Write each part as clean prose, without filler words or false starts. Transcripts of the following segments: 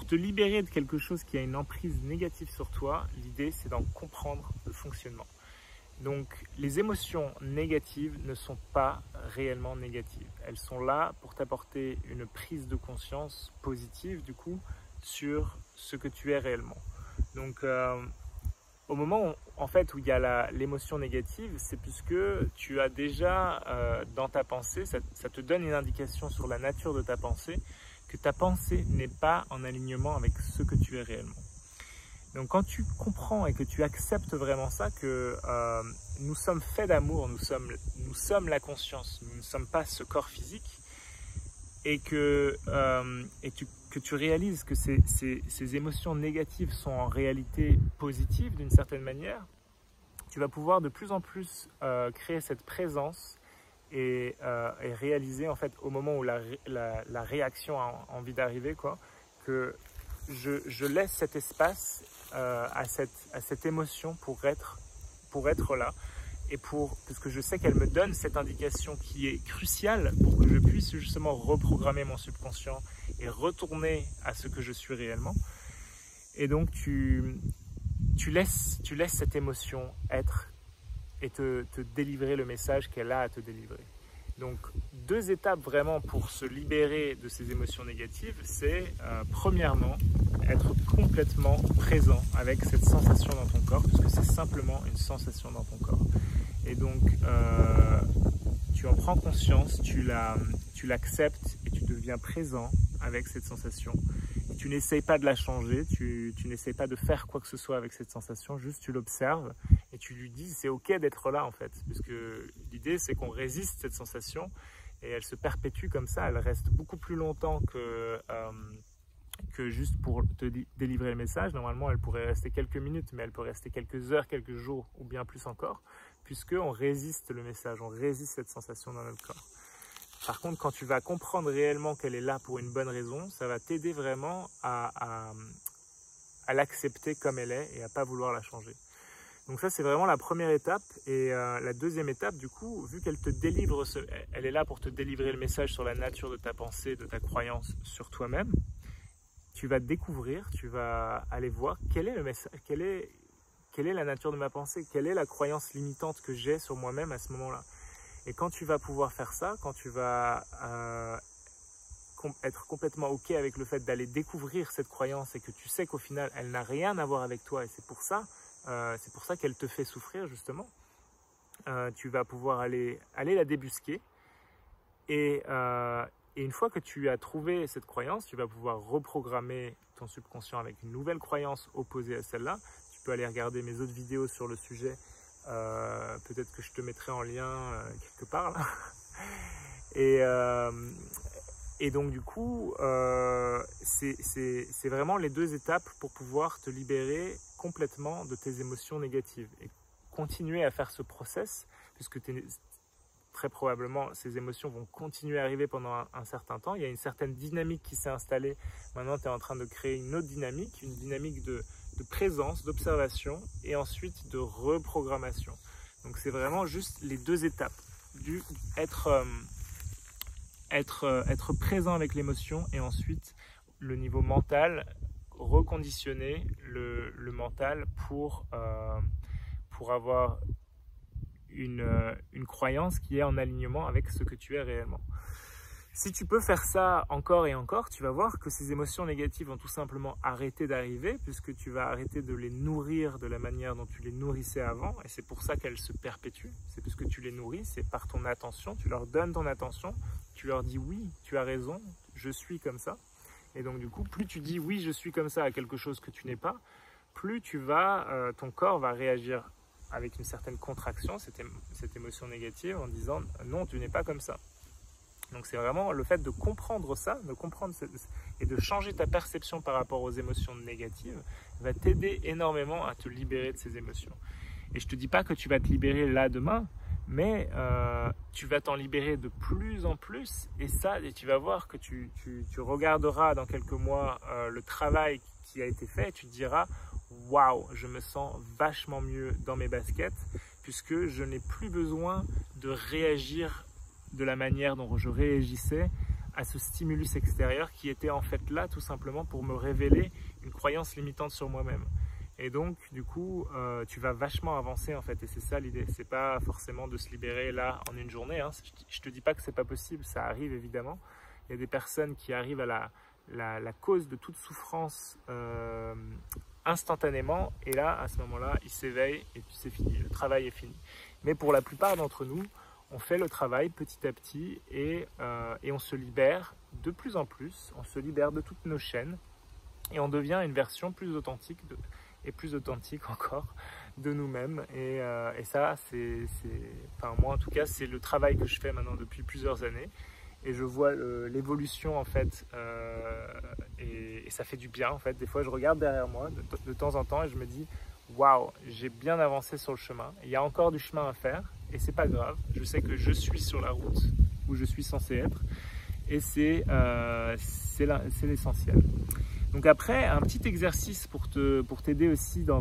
Pour te libérer de quelque chose qui a une emprise négative sur toi, l'idée c'est d'en comprendre le fonctionnement. Donc les émotions négatives ne sont pas réellement négatives. Elles sont là pour t'apporter une prise de conscience positive du coup sur ce que tu es réellement. Donc au moment où il y a l'émotion négative, c'est puisque tu as déjà dans ta pensée, ça te donne une indication sur la nature de ta pensée, que ta pensée n'est pas en alignement avec ce que tu es réellement. Donc quand tu comprends et que tu acceptes vraiment ça, que nous sommes faits d'amour, nous sommes la conscience, nous ne sommes pas ce corps physique, et que tu réalises que ces émotions négatives sont en réalité positives d'une certaine manière, tu vas pouvoir de plus en plus créer cette présence et réaliser en fait au moment où la réaction a envie d'arriver, que je laisse cet espace à cette émotion pour être là, et parce que je sais qu'elle me donne cette indication qui est cruciale pour que je puisse justement reprogrammer mon subconscient et retourner à ce que je suis réellement. Et donc tu laisses cette émotion être et te délivrer le message qu'elle a à te délivrer. Donc 2 étapes vraiment pour se libérer de ces émotions négatives, c'est premièrement être complètement présent avec cette sensation dans ton corps, puisque c'est simplement une sensation dans ton corps. Et donc tu en prends conscience, tu l'acceptes et tu deviens présent avec cette sensation. Et tu n'essayes pas de la changer, tu n'essayes pas de faire quoi que ce soit avec cette sensation, juste tu l'observes et tu lui dis c'est ok d'être là en fait, puisque l'idée c'est qu'on résiste cette sensation et elle se perpétue comme ça, elle reste beaucoup plus longtemps que juste pour te délivrer le message. Normalement elle pourrait rester quelques minutes, mais elle peut rester quelques heures, quelques jours ou bien plus encore, puisqu'on résiste le message, on résiste cette sensation dans notre corps. Par contre, quand tu vas comprendre réellement qu'elle est là pour une bonne raison, ça va t'aider vraiment à l'accepter comme elle est et à ne pas vouloir la changer. Donc ça, c'est vraiment la première étape. Et la deuxième étape, du coup, vu qu'elle te délivre, elle est là pour te délivrer le message sur la nature de ta pensée, de ta croyance sur toi-même, tu vas découvrir, tu vas aller voir quel est le message, quelle est la nature de ma pensée, quelle est la croyance limitante que j'ai sur moi-même à ce moment-là. Et quand tu vas pouvoir faire ça, quand tu vas être complètement ok avec le fait d'aller découvrir cette croyance et que tu sais qu'au final elle n'a rien à voir avec toi et c'est pour ça qu'elle te fait souffrir justement, tu vas pouvoir aller la débusquer et une fois que tu as trouvé cette croyance, tu vas pouvoir reprogrammer ton subconscient avec une nouvelle croyance opposée à celle-là. Tu peux aller regarder mes autres vidéos sur le sujet. Peut-être que je te mettrai en lien quelque part là. Et donc du coup c'est vraiment les 2 étapes pour pouvoir te libérer complètement de tes émotions négatives et continuer à faire ce process, puisque très probablement ces émotions vont continuer à arriver pendant un certain temps. Il y a une certaine dynamique qui s'est installée. Maintenant tu es en train de créer une autre dynamique, une dynamique de présence, d'observation et ensuite de reprogrammation. Donc c'est vraiment juste les 2 étapes, être présent avec l'émotion et ensuite le niveau mental, reconditionner le mental pour avoir une croyance qui est en alignement avec ce que tu es réellement. Si tu peux faire ça encore et encore, tu vas voir que ces émotions négatives vont tout simplement arrêter d'arriver, puisque tu vas arrêter de les nourrir de la manière dont tu les nourrissais avant, et c'est pour ça qu'elles se perpétuent. C'est parce que tu les nourris, c'est par ton attention, tu leur donnes ton attention, tu leur dis oui, tu as raison, je suis comme ça. Et donc du coup, plus tu dis oui, je suis comme ça à quelque chose que tu n'es pas, plus ton corps va réagir avec une certaine contraction, cette émotion négative, en disant non, tu n'es pas comme ça. Donc c'est vraiment le fait de comprendre ça, et de changer ta perception par rapport aux émotions négatives va t'aider énormément à te libérer de ces émotions. Et je ne te dis pas que tu vas te libérer là demain, mais tu vas t'en libérer de plus en plus, et tu vas voir que tu regarderas dans quelques mois le travail qui a été fait et tu te diras waouh, je me sens vachement mieux dans mes baskets puisque je n'ai plus besoin de réagir de la manière dont je réagissais à ce stimulus extérieur qui était en fait là tout simplement pour me révéler une croyance limitante sur moi-même. Et donc, du coup, tu vas vachement avancer en fait, et c'est ça l'idée. C'est pas forcément de se libérer là en une journée, hein. Je te dis pas que c'est pas possible, ça arrive évidemment. Il y a des personnes qui arrivent à la cause de toute souffrance instantanément, et là, à ce moment-là, ils s'éveillent et puis c'est fini, le travail est fini. Mais pour la plupart d'entre nous, on fait le travail petit à petit et on se libère de plus en plus, on se libère de toutes nos chaînes et on devient une version plus authentique et plus authentique encore de nous-mêmes. Et ça, enfin moi en tout cas, c'est le travail que je fais maintenant depuis plusieurs années. Et je vois l'évolution en fait, et ça fait du bien en fait. Des fois, je regarde derrière moi de temps en temps et je me dis waouh, j'ai bien avancé sur le chemin. Il y a encore du chemin à faire et c'est pas grave. Je sais que je suis sur la route où je suis censé être et c'est l'essentiel. Donc après, un petit exercice pour t'aider aussi dans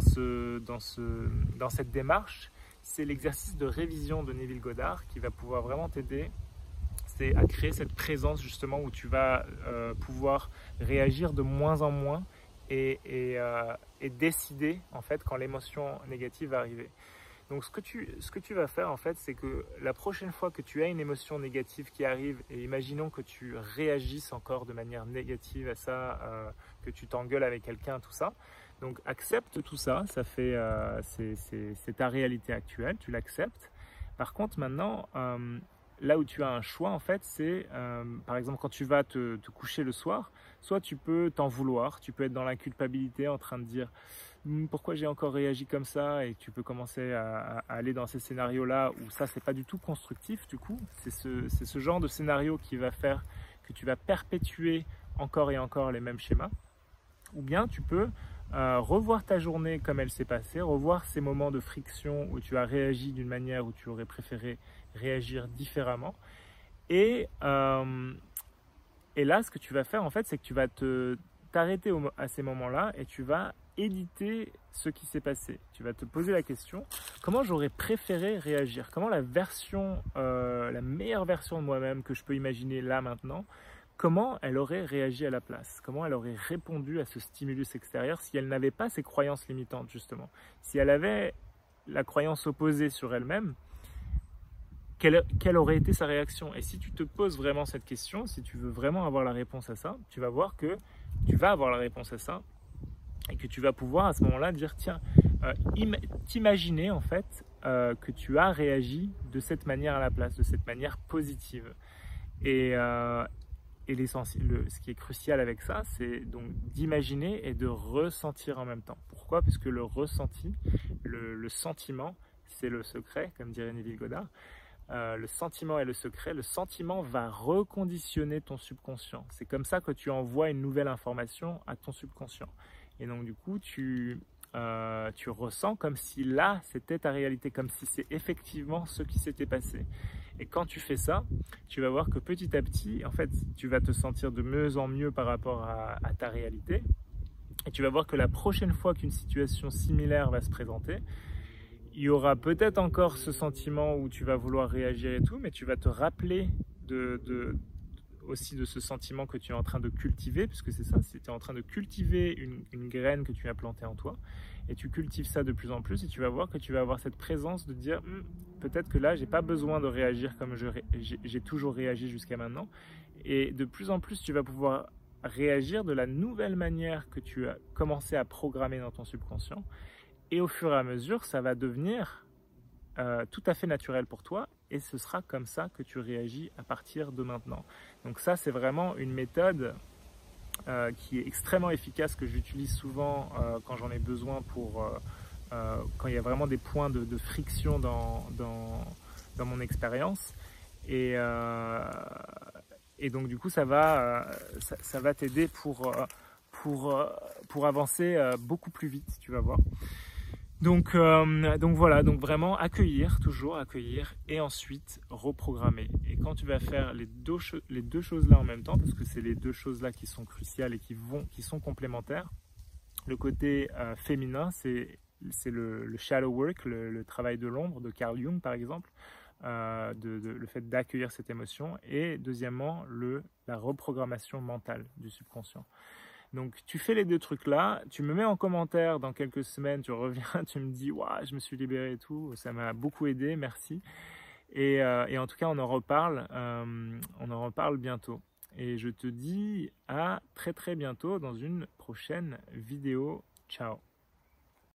cette démarche, c'est l'exercice de révision de Neville Goddard qui va pouvoir vraiment t'aider. C'est à créer cette présence justement où tu vas pouvoir réagir de moins en moins et décider en fait quand l'émotion négative va arriver. Donc ce que tu vas faire en fait, c'est que la prochaine fois que tu as une émotion négative qui arrive, et imaginons que tu réagisses encore de manière négative à ça, que tu t'engueules avec quelqu'un, tout ça, donc accepte tout ça, c'est ta réalité actuelle, tu l'acceptes. Par contre maintenant, là où tu as un choix en fait, c'est par exemple quand tu vas te coucher le soir, soit tu peux t'en vouloir, tu peux être dans la culpabilité en train de dire pourquoi j'ai encore réagi comme ça, et tu peux commencer à aller dans ces scénarios-là où ça c'est pas du tout constructif du coup. C'est ce genre de scénario qui va faire que tu vas perpétuer encore et encore les mêmes schémas. Ou bien tu peux revoir ta journée comme elle s'est passée, revoir ces moments de friction où tu as réagi d'une manière où tu aurais préféré réagir différemment. Et là, ce que tu vas faire en fait, c'est que tu vas t'arrêter à ces moments-là et tu vas éditer ce qui s'est passé. Tu vas te poser la question, comment j'aurais préféré réagir? Comment la meilleure version de moi-même que je peux imaginer là maintenant, comment elle aurait réagi à la place? Comment elle aurait répondu à ce stimulus extérieur si elle n'avait pas ces croyances limitantes justement? Si elle avait la croyance opposée sur elle-même, quelle aurait été sa réaction? Et si tu te poses vraiment cette question, si tu veux vraiment avoir la réponse à ça, tu vas voir que tu vas avoir la réponse à ça et que tu vas pouvoir à ce moment-là dire tiens, t'imaginer en fait que tu as réagi de cette manière à la place, de cette manière positive. Et ce qui est crucial avec ça, c'est donc d'imaginer et de ressentir en même temps. Pourquoi? Parce que le ressenti, le sentiment, c'est le secret, comme dirait Neville Goddard. Le sentiment est le secret. Le sentiment va reconditionner ton subconscient. C'est comme ça que tu envoies une nouvelle information à ton subconscient. Et donc du coup, tu ressens comme si là, c'était ta réalité, comme si c'est effectivement ce qui s'était passé. Et quand tu fais ça, tu vas voir que petit à petit, en fait, tu vas te sentir de mieux en mieux par rapport à ta réalité. Et tu vas voir que la prochaine fois qu'une situation similaire va se présenter, il y aura peut-être encore ce sentiment où tu vas vouloir réagir et tout, mais tu vas te rappeler aussi de ce sentiment que tu es en train de cultiver, puisque c'est ça, tu es en train de cultiver une graine que tu as plantée en toi, et tu cultives ça de plus en plus, et tu vas voir que tu vas avoir cette présence de dire peut-être que là, j'ai pas besoin de réagir comme j'ai toujours réagi jusqu'à maintenant, et de plus en plus, tu vas pouvoir réagir de la nouvelle manière que tu as commencé à programmer dans ton subconscient. Et au fur et à mesure, ça va devenir tout à fait naturel pour toi et ce sera comme ça que tu réagis à partir de maintenant. Donc ça, c'est vraiment une méthode qui est extrêmement efficace, que j'utilise souvent quand j'en ai besoin quand il y a vraiment des points de friction dans mon expérience. Et donc du coup, ça va t'aider pour avancer beaucoup plus vite, tu vas voir. Donc voilà, donc vraiment toujours accueillir et ensuite reprogrammer. Et quand tu vas faire les deux choses là en même temps, parce que c'est les deux choses là qui sont cruciales et qui sont complémentaires, le côté féminin, c'est le shadow work, le travail de l'ombre de Carl Jung par exemple. le fait d'accueillir cette émotion, et deuxièmement, la reprogrammation mentale du subconscient. Donc tu fais les deux trucs là, tu me mets en commentaire dans quelques semaines, tu reviens, tu me dis waouh, je me suis libéré et tout, ça m'a beaucoup aidé, merci. Et en tout cas, on en reparle bientôt. Et je te dis à très très bientôt dans une prochaine vidéo. Ciao.